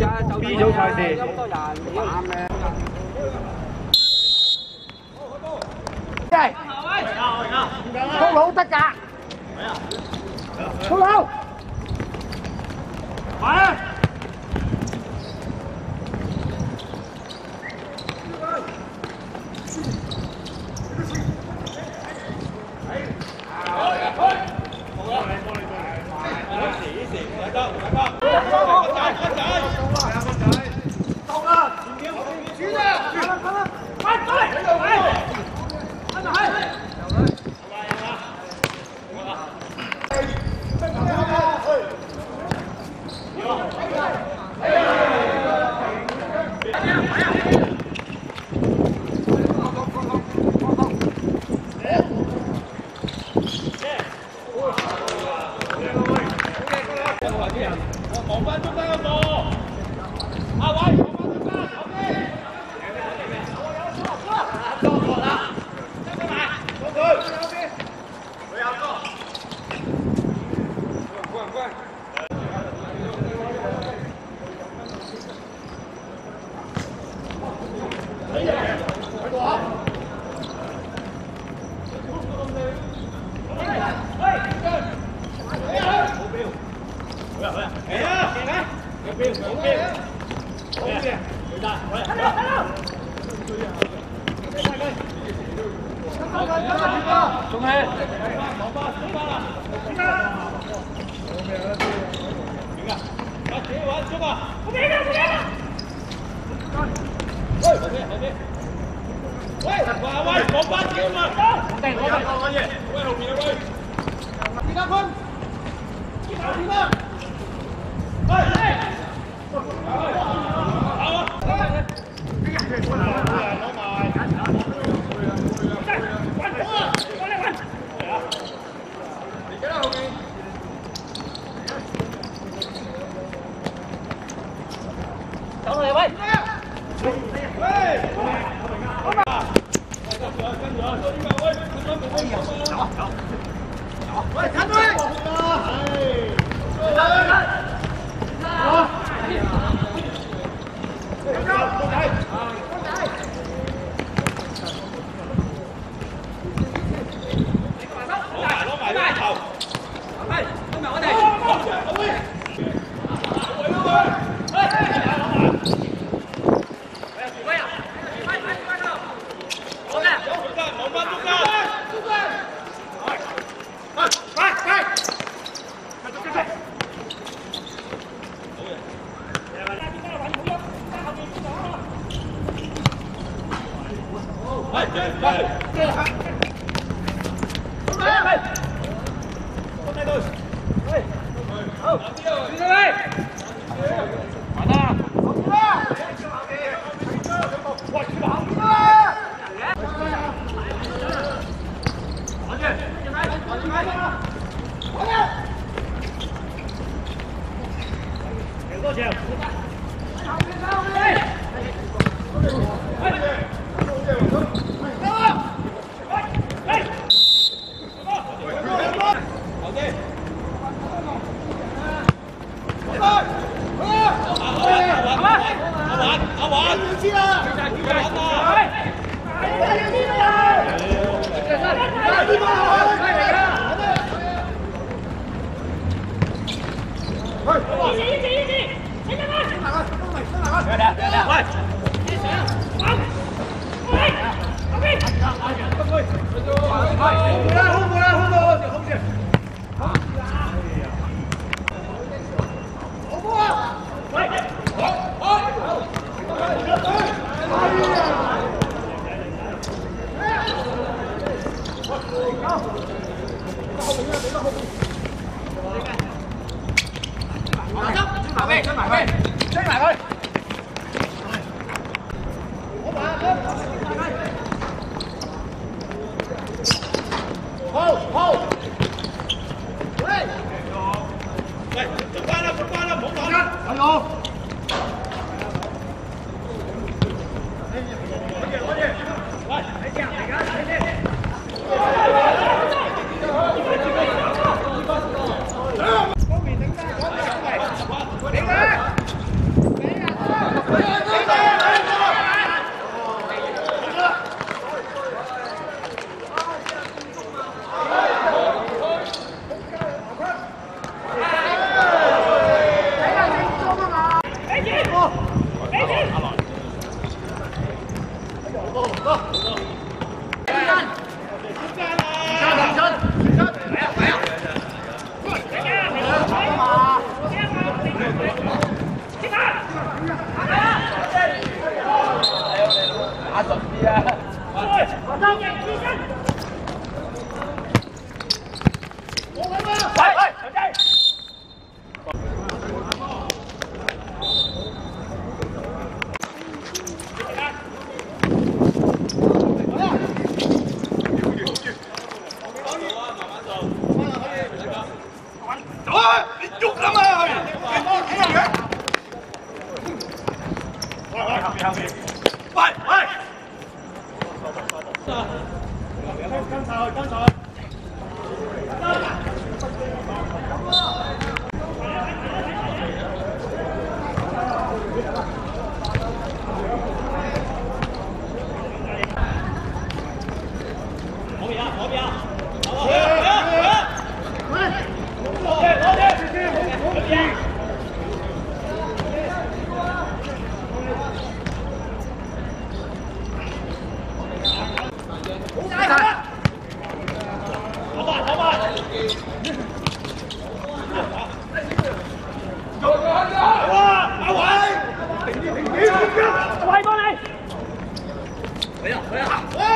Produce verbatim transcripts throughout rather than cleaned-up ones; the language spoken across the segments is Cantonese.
B 組賽事。 係，粗魯得㗎，粗魯，係啊！ 望翻中間嗰個，阿偉，望翻中間，後邊。多個啦，跟住埋，過佢，後邊，佢有個，乖乖。睇嘢，睇過啊！好呀好呀，嚟啊！嚟啊！有標有標，好嘅，回答，喂，嚟啦嚟啦！仲係，攞巴攞巴啦！點啊？點啊？快啲玩中啊！後邊啊後邊啊！喂，後邊後邊，喂，喂喂，攞巴點啊？我哋我哋我嘢，喂後邊啊喂！點啊坤？點啊點啊？ 走嚟喂！喂！跟住啊！跟住啊！喂！走啊走！喂！近位！好！ 多钱？ 跟上。左边啊，左边啊，好，回来，回来，回来。左边，左边，左边。 喂過你！ 回啊回啊！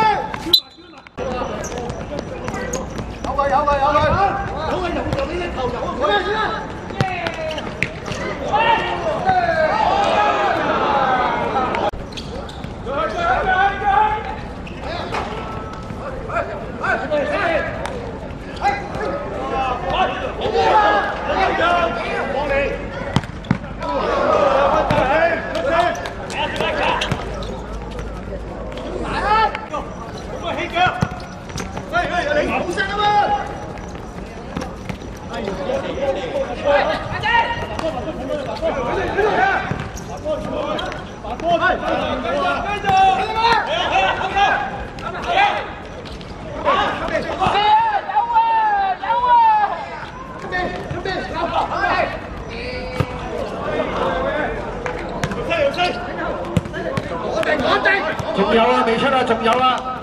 有佢有佢有佢！ 有佢由由你隻頭游啊！ 有咩先啊？ 仲有啊，未出啊，仲有啊！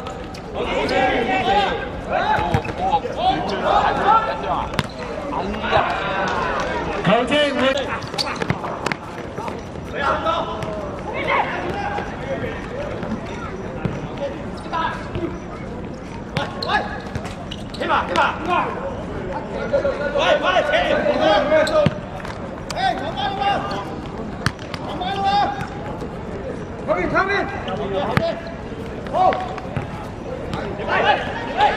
球證會。 喂，起碼起碼，喂喂，起！哎，長班了嗎？長班了嗎？後面後面，後面，好，來來來。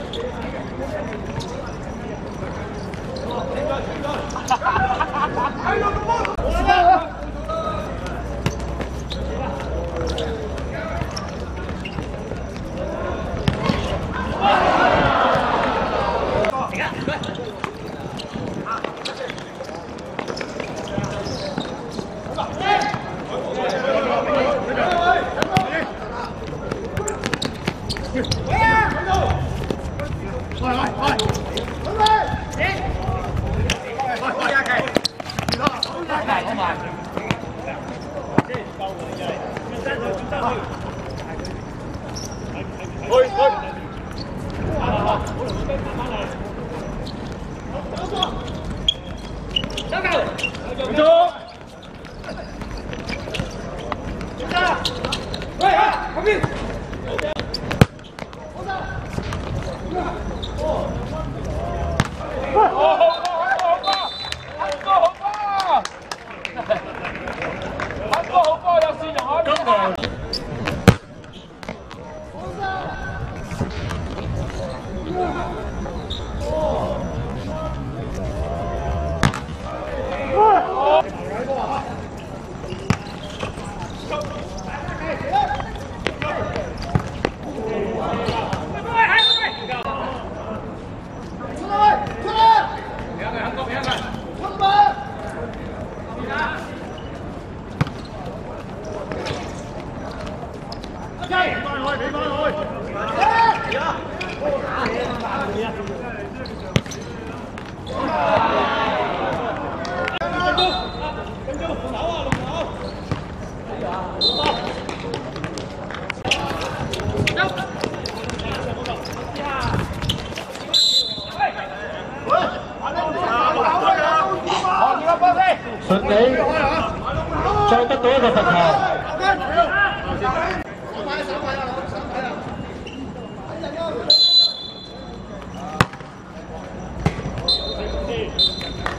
順利再得到一個罰球。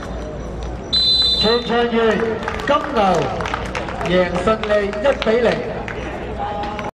全場完，金牛贏順利一比零。